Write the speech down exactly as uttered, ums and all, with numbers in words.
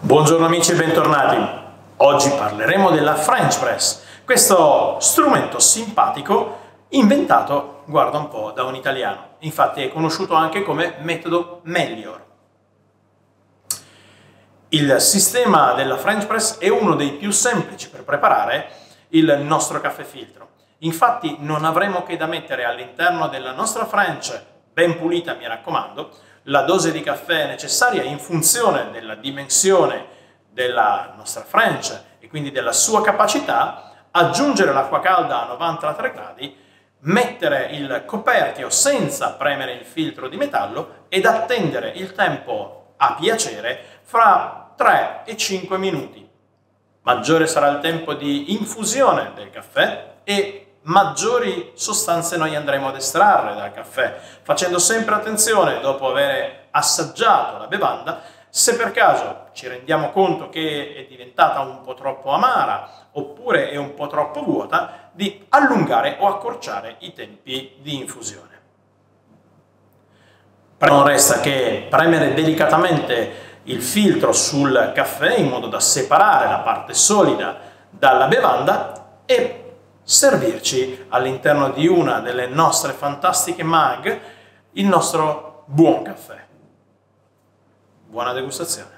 Buongiorno amici e bentornati. Oggi parleremo della French Press, questo strumento simpatico inventato, guarda un po', da un italiano. Infatti è conosciuto anche come metodo Melior. Il sistema della French Press è uno dei più semplici per preparare il nostro caffè filtro. Infatti non avremo che da mettere all'interno della nostra French, ben pulita mi raccomando, la dose di caffè necessaria in funzione della dimensione della nostra French e quindi della sua capacità, aggiungere l'acqua calda a novantatré gradi, mettere il coperchio senza premere il filtro di metallo ed attendere il tempo a piacere fra tre e cinque minuti. Maggiore sarà il tempo di infusione del caffè e maggiori sostanze noi andremo ad estrarre dal caffè, facendo sempre attenzione, dopo aver assaggiato la bevanda, se per caso ci rendiamo conto che è diventata un po' troppo amara oppure è un po' troppo vuota, di allungare o accorciare i tempi di infusione. Non resta che premere delicatamente il filtro sul caffè in modo da separare la parte solida dalla bevanda e servirci all'interno di una delle nostre fantastiche mug il nostro buon caffè. Buona degustazione!